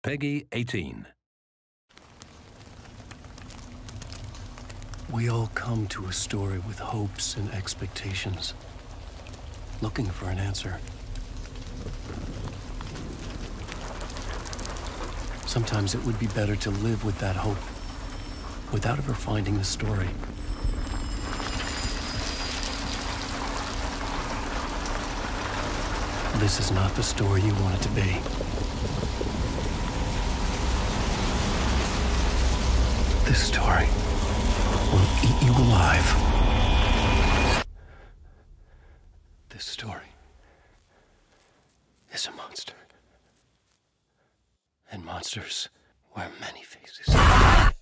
Peggy 18. We all come to a story with hopes and expectations, looking for an answer. Sometimes it would be better to live with that hope, without ever finding the story. This is not the story you want it to be. This story will eat you alive. This story is a monster. And monsters wear many faces.